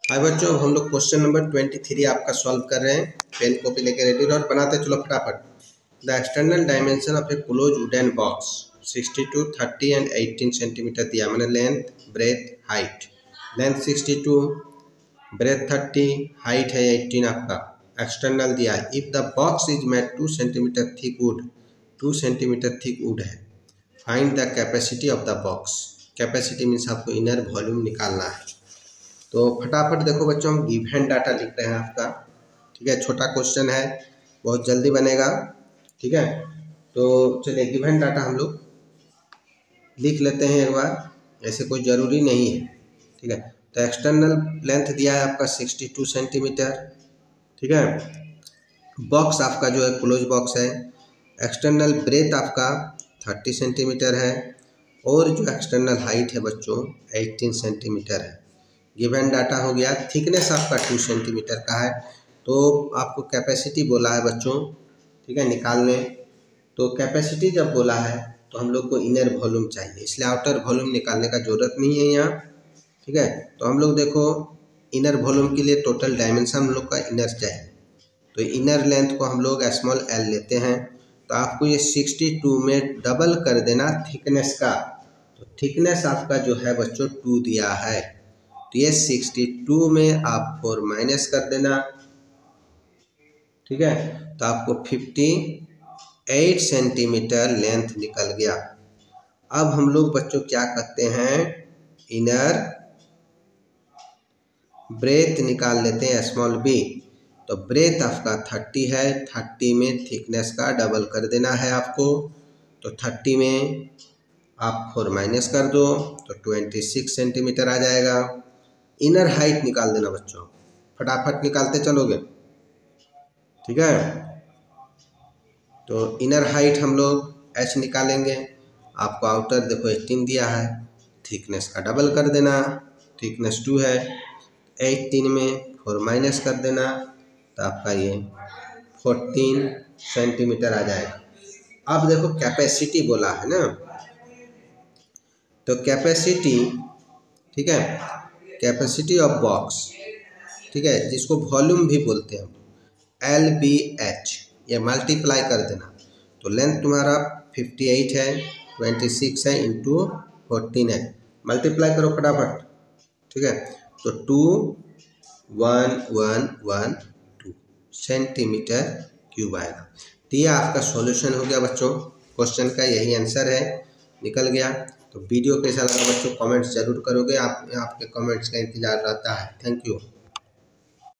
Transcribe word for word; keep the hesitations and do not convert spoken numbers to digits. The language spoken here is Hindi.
हाय बच्चों, हम लोग क्वेश्चन नंबर ट्वेंटी थ्री आपका सॉल्व कर रहे हैं। पेन कॉपी लेके रेडी रहो और बनाते चलो फटाफट। The external dimension of a close wooden box sixty two, thirty and eighteen centimetre दिया मैंने। Length, breadth, height. Length sixty two, breadth thirty, height है एटीन आपका। एक्सटर्नल दिया है। If the box is made two centimetre thick wood, two centimetre thick wood है। Find the capacity of the box. Capacity means आपको इनर वॉल्यूम निकालना है। तो फटाफट देखो बच्चों, हम गिवन डाटा लिख रहे हैं आपका। ठीक है, छोटा क्वेश्चन है, बहुत जल्दी बनेगा। ठीक है, तो चलिए गिवन डाटा हम लोग लिख लेते हैं एक बार, ऐसे कोई ज़रूरी नहीं है। ठीक है, तो एक्सटर्नल लेंथ दिया है आपका सिक्सटी टू सेंटीमीटर। ठीक है, बॉक्स आपका जो है क्लोज बॉक्स है। एक्सटर्नल ब्रेथ आपका थर्टी सेंटीमीटर है और जो एक्सटर्नल हाइट है बच्चों एटीन सेंटीमीटर है। गिवन डाटा हो गया। थिकनेस आपका टू सेंटीमीटर का है। तो आपको कैपेसिटी बोला है बच्चों, ठीक है, निकालने। तो कैपेसिटी जब बोला है तो हम लोग को इनर वॉल्यूम चाहिए, इसलिए आउटर वॉल्यूम निकालने का जरूरत नहीं है यहाँ। ठीक है, तो हम लोग देखो इनर वॉल्यूम के लिए टोटल डायमेंशन हम लोग का इनर चाहिए। तो इनर लेंथ को हम लोग स्मॉल एल लेते हैं। तो आपको ये सिक्सटी टू में डबल कर देना थिकनेस का। तो थिकनेस आपका जो है बच्चों टू दिया है, तो ये सिक्सटी टू में आप फोर माइनस कर देना। ठीक है, तो आपको फिफ्टी एट सेंटीमीटर लेंथ निकल गया। अब हम लोग बच्चों क्या करते हैं, इनर ब्रेथ निकाल लेते हैं स्मॉल बी। तो ब्रेथ आपका थर्टी है, थर्टी में थिकनेस का डबल कर देना है आपको। तो थर्टी में आप फोर माइनस कर दो तो ट्वेंटी सिक्स सेंटीमीटर आ जाएगा। इनर हाइट निकाल देना बच्चों, फटाफट निकालते चलोगे। ठीक है, तो इनर हाइट हम लोग एच निकालेंगे। आपको आउटर देखो एटीन दिया है, थिकनेस का डबल कर देना। थिकनेस टू है, एटीन में फोर माइनस कर देना तो आपका ये फोर्टीन सेंटीमीटर आ जाएगा। अब देखो कैपेसिटी बोला है ना, तो कैपेसिटी, ठीक है, कैपेसिटी ऑफ बॉक्स, ठीक है, जिसको वॉल्यूम भी बोलते हैं हम, एल बी एच, ये मल्टीप्लाई कर देना। तो लेंथ तुम्हारा फिफ्टी एट है, ट्वेंटी सिक्स है, इंटू फोर्टीन है। मल्टीप्लाई करो फटाफट। ठीक है, तो two one one one two centimetre cube आएगा। तो ये आपका सॉल्यूशन हो गया बच्चों, क्वेश्चन का यही आंसर है, निकल गया। तो वीडियो कैसा लगा बच्चों कमेंट्स जरूर करोगे, आप आपके कमेंट्स का इंतजार रहता है। Thank you.